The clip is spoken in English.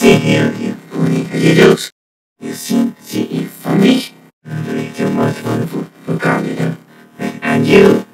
see here, you pony potatoes. You seem to eat from me. I don't eat too much for the food for coming. And you